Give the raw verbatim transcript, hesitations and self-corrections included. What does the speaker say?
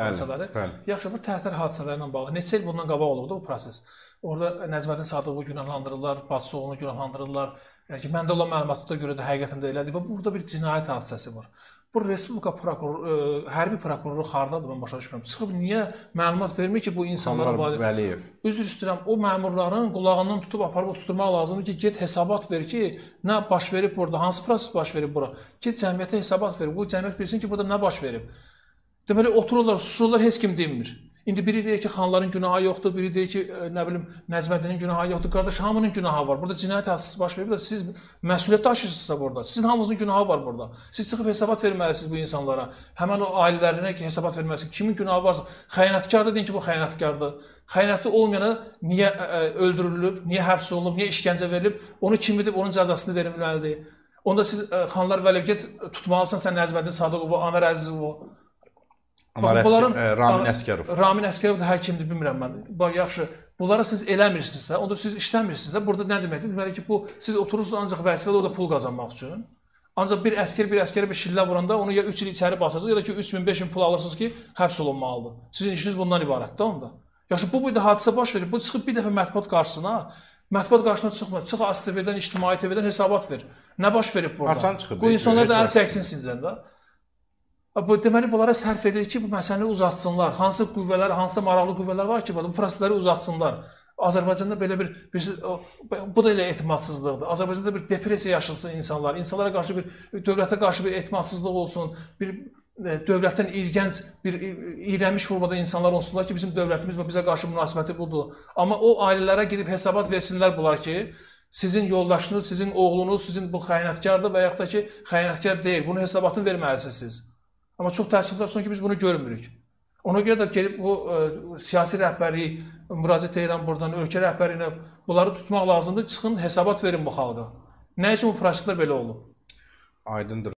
hadisələri. Yaxşı, bu tərtər hadisələrlə bağlı neçə il bundan qabaq olubdu bu proses. Orada Nəzməddin Sadıqovu günahlandırırlar, bacısı oğlunu günahlandırırlar. Yəni ki, məndə olan məlumata görə də həqiqətən də elədir və burada bir cinayət hadisəsi var. Bu Respublika prokuroru, hərbi prokuroru hardadır, mən başa düşmürəm. Çıxıb niyə məlumat vermir ki, bu insanlara Vəliyev. Üzr istəyirəm, o məmurların qulağından tutub aparıb tutturmaq lazımdır ki, get hesabat ver ki, nə baş verib burada, hansı proses baş verib bura. Get cəmiyyətə hesabat ver, bu cəmiyyət bilsin ki, burada nə baş verib. Deməli, otururlar, susurlar, heç kim dinmir. İndi biri deyir ki, xanların günahı yoxdur, biri deyir ki, nə bilim, Nəzməddinin günahı yoxdur. Qardaş, hamının günahı var. Burada cinayət hadisəsi baş verib də siz məsuliyyət daşıyırsınızsa burada. Sizin hamınızın günahı var burada. Siz çıxıb hesabat verməlisiniz bu insanlara. Həmən o ailələrinə ki, hesabat verməlisiniz. Kimin günahı varsa, xəyanətkardır deyin ki, bu xəyanətkardır. Xəyanəti olmayana niyə öldürülüb, niyə həbs olunub, niyə işgəncə verilib, onu kim edib, onun cəzasını verilməlidir. Onda siz xanlar Vəliyev get tutmalısan, sən Nəzməddin Sadıqovu, Anar Əzizovu. Bunların Ramin Əsgərov. Ramin Əsgərov da hər kimdir bilmirəm mən. Bax yaxşı, bunlara siz eləmirsinizsə, onda siz işləmirsiniz də. Burada nə deməkdir? Deməli ki, bu siz oturursunuz ancaq vəzifədə orada pul qazanmaq üçün. Ancaq bir əskər bir əskərə bir şillə vuranda onu ya üç il içəri basırsınız ya da ki üç min beş min pul alırsınız ki, həbs olunmalıdır. Sizin işiniz bundan ibarətdir onda. Yaxşı, bu boyda hadisə baş verir. Bu çıxıb bir dəfə mətbuat qarşısına, mətbuat qarşısına çıxmır. Çıx A S T V-dən, İctimai T V-dən hesabat ver. Nə baş verib burada? Bu insanlar da əl çəksin sizdən də. Bu deməli bunlara sərf edir ki, bu məsələni uzatsınlar. Hansı qüvvələr, hansı maraqlı qüvvələr var ki, bu prosesləri uzatsınlar. Azərbaycanda belə bir, bir bu da elə etimadsızlıqdır. Azərbaycanda bir depressiya yaşasın insanlar, insanlara qarşı bir dövlətə qarşı bir etimadsızlıq olsun, bir dövlətdən irgənc, bir iyrənmiş formada insanlar olsunlar ki, bizim dövlətimiz və bizə qarşı münasibəti budur. Amma o ailələrə gedib hesabat versinlər bunlar ki, sizin yoldaşınız, sizin oğlunuz, sizin bu xəyanətkardır və yaxud da ki, xəyanətkar deyil. Bunun hesabatını verməlisiniz siz. Amma çox təəssüflər son ki, biz bunu görmürük. Ona görə də gelib bu ə, siyasi rəhbərliyi müraciət edirəm buradan, ölkə rəhbərliyinə bunları tutmaq lazımdır. Çıxın, hesabat verin bu xalqa. Nə üçün bu proseslər belə olub? Aydındır.